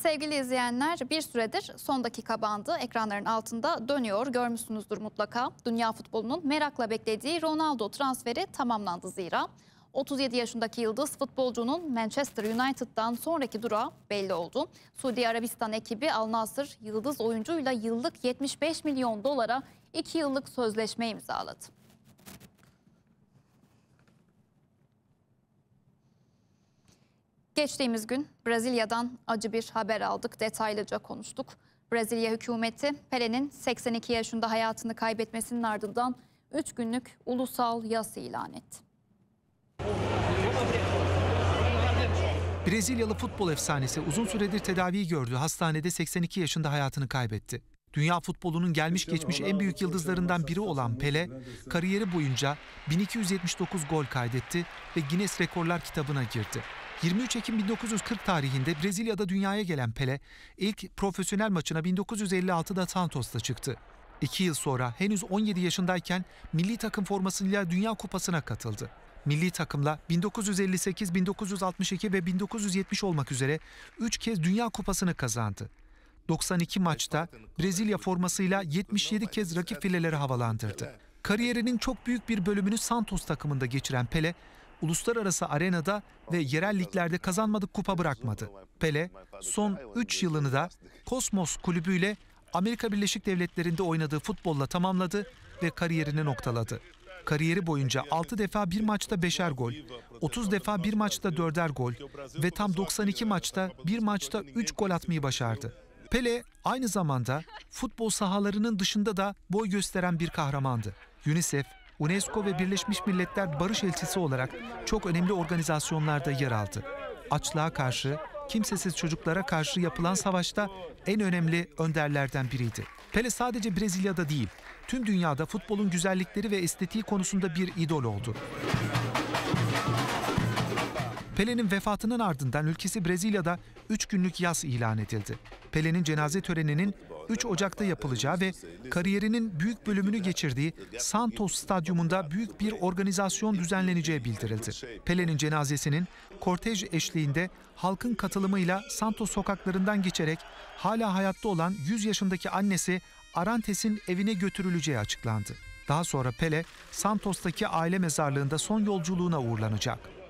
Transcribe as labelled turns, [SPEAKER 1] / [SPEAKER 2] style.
[SPEAKER 1] Sevgili izleyenler, bir süredir son dakika bandı ekranların altında dönüyor. Görmüşsünüzdür mutlaka. Dünya futbolunun merakla beklediği Ronaldo transferi tamamlandı zira. 37 yaşındaki yıldız futbolcunun Manchester United'dan sonraki durağı belli oldu. Suudi Arabistan ekibi Al Nassr yıldız oyuncuyla yıllık 75 milyon dolara 2 yıllık sözleşme imzaladı. Geçtiğimiz gün Brezilya'dan acı bir haber aldık, detaylıca konuştuk. Brezilya hükümeti Pelé'nin 82 yaşında hayatını kaybetmesinin ardından 3 günlük ulusal yas ilan etti.
[SPEAKER 2] Brezilyalı futbol efsanesi uzun süredir tedavi gördüğü hastanede 82 yaşında hayatını kaybetti. Dünya futbolunun gelmiş geçmiş en büyük yıldızlarından biri olan Pelé, kariyeri boyunca 1279 gol kaydetti ve Guinness Rekorlar kitabına girdi. 23 Ekim 1940 tarihinde Brezilya'da dünyaya gelen Pelé, ilk profesyonel maçına 1956'da Santos'ta çıktı. 2 yıl sonra henüz 17 yaşındayken milli takım formasıyla Dünya Kupası'na katıldı. Milli takımla 1958, 1962 ve 1970 olmak üzere 3 kez Dünya Kupası'nı kazandı. 92 maçta Brezilya formasıyla 77 kez rakip fileleri havalandırdı. Kariyerinin çok büyük bir bölümünü Santos takımında geçiren Pelé, uluslararası arenada ve yerel liglerde kazanmadık kupa bırakmadı. Pelé son 3 yılını da Cosmos kulübüyle Amerika Birleşik Devletleri'nde oynadığı futbolla tamamladı ve kariyerini noktaladı. Kariyeri boyunca 6 defa bir maçta 5'er gol, 30 defa bir maçta 4'er gol ve tam 92 maçta bir maçta 3 gol atmayı başardı. Pelé aynı zamanda futbol sahalarının dışında da boy gösteren bir kahramandı. UNICEF, UNESCO ve Birleşmiş Milletler Barış Elçisi olarak çok önemli organizasyonlarda yer aldı. Açlığa karşı, kimsesiz çocuklara karşı yapılan savaşta en önemli önderlerden biriydi. Pelé sadece Brezilya'da değil, tüm dünyada futbolun güzellikleri ve estetiği konusunda bir idol oldu. Pelé'nin vefatının ardından ülkesi Brezilya'da 3 günlük yas ilan edildi. Pelé'nin cenaze töreninin 3 Ocak'ta yapılacağı ve kariyerinin büyük bölümünü geçirdiği Santos Stadyumunda büyük bir organizasyon düzenleneceği bildirildi. Pelé'nin cenazesinin kortej eşliğinde halkın katılımıyla Santos sokaklarından geçerek hala hayatta olan 100 yaşındaki annesi Arantes'in evine götürüleceği açıklandı. Daha sonra Pelé, Santos'taki aile mezarlığında son yolculuğuna uğurlanacak.